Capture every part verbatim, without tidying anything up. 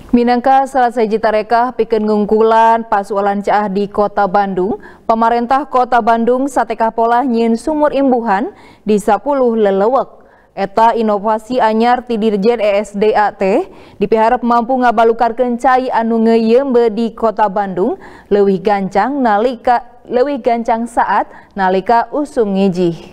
Minangka selesai jitarekah pikeun ngungkulan pasualan caah di Kota Bandung, pemerintah Kota Bandung satekah pola nyieun sumur imbuhan di sepuluh lelewek. Eta inovasi anyar ti Dirjen E S D A teh dipiharap mampu ngabalukarkeun cai anu ngeuyeumbe di Kota Bandung leuwih gancang nalika leuwih gancang saat nalika usum ngijih.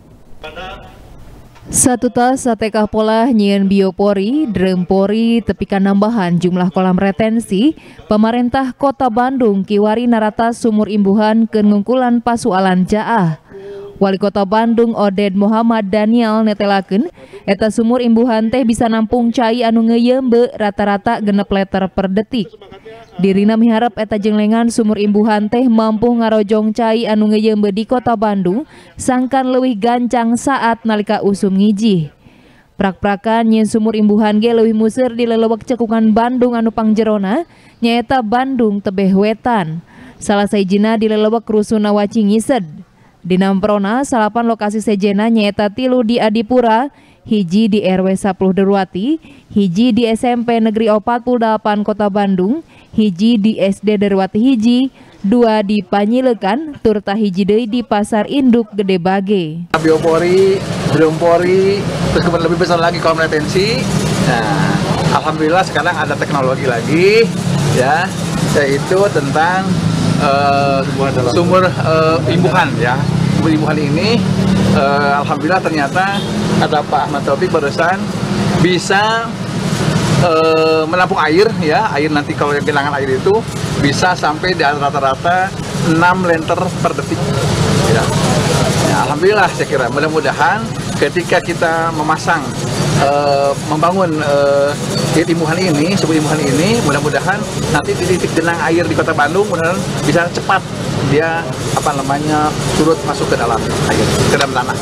Satu tas satekah pola nyieun biopori, drempori, tepikan nambahan jumlah kolam retensi, pemerintah Kota Bandung kiwari narata sumur imbuhan ke ngungkulan pasualan caah. Wali Kota Bandung Oded Muhammad Daniel netelakeun eta sumur imbuhan teh bisa nampung cai anu ngeuyeumbe rata-rata genep liter per detik. Dirina miharap eta jenglengan sumur imbuhan teh mampu ngarojong cai anu ngeuyeumbe di Kota Bandung sangkan leuwih gancang saat nalika usum ngijih. Prak-prakan nyieun sumur imbuhan ge leuwih museur di lelewek cekungan Bandung anu pangjerona nyaeta Bandung tebeh wetan. Salah sahijina di lelewek Rusuna Wacingised. Di Namprona salapan lokasi sejena nyaeta tilu di Adipura, hiji di R W sepuluh Derwati, hiji di S M P Negeri empat puluh delapan Kota Bandung, hiji di S D Derwati hiji, dua di Panyilekan, turta hiji deui di Pasar Induk Gede Bage. Biopori, drempori, terus kemudian lebih besar lagi kolam retensi. Nah, alhamdulillah sekarang ada teknologi lagi, ya, yaitu tentang uh, sumur uh, imbuhan, ya. Sumur imbuhan ini, uh, alhamdulillah ternyata ada Pak Ahmad Taufik barusan bisa uh, menampung air, ya, air nanti kalau yang kehilangan air itu bisa sampai di rata-rata enam liter per detik. Ya. Ya, alhamdulillah saya kira mudah-mudahan ketika kita memasang uh, membangun uh, imbuhan ini, sumur imbuhan ini, mudah-mudahan nanti di titik genang air di Kota Bandung mudah-mudahan bisa cepat dia apa namanya turut masuk ke dalam air, ke dalam tanah.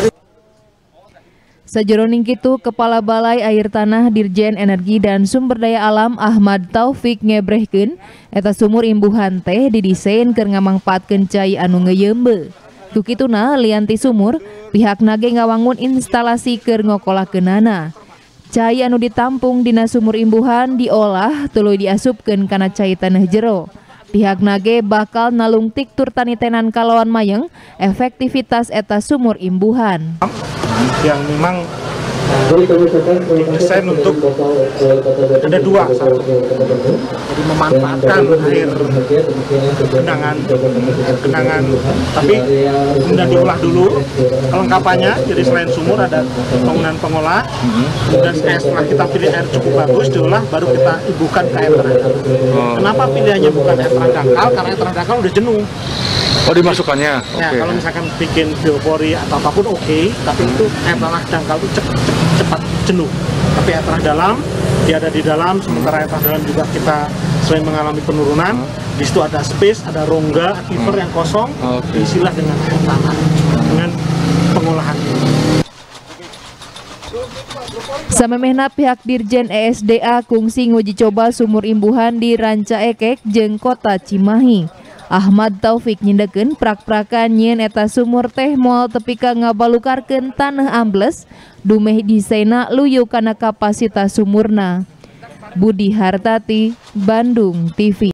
Sajeroning kitu Kepala Balai Air Tanah Dirjen Energi dan Sumber Daya Alam Ahmad Taufik ngebrehkeun eta sumur imbuhan teh didesain keur ngamangpaatkeun cai anu ngeuyeumbe. Ku kituna lianti sumur pihakna ge ngawangun instalasi keur ngokolakeunana. Cai anu ditampung dina sumur imbuhan diolah tuluy diasupkeun kana cai taneuh jero. Pihakna ge bakal nalungtik tur tanitenan kalawan mayeng efektivitas eta sumur imbuhan. Yang memang didesain untuk ada dua, satu jadi memanfaatkan air genangan genangan tapi kemudian diolah dulu kelengkapannya. Jadi selain sumur ada bangunan pengolah, kemudian setelah kita pilih air cukup bagus diolah baru kita ibukan ke air terangkal. Kenapa pilihannya bukan air terangkal? Karena air terangkal udah jenuh. Oh, dimasukkannya? Ya, okay. Kalau misalkan bikin biopori atau apapun oke, okay, tapi itu air tanah dangkal itu cepat, cepat jenuh. Tapi air tanah dalam, dia ada di dalam, sementara air tanah dalam juga kita selain mengalami penurunan, hmm. di situ ada space, ada rongga, aquifer hmm. yang kosong, okay. diisilah dengan air tanah, dengan pengolahan. Samemehna pihak Dirjen E S D A kungsi nguji coba sumur imbuhan di Ranca Ekek jeung Kota Cimahi. Ahmad Taufik nyindekeun prak-prakan nyieun eta sumur teh moal tepika ngabalukarkeun taneuh ambles dumeh diseina luyu kana kapasitas sumurna. Budi Hartati, Bandung T V.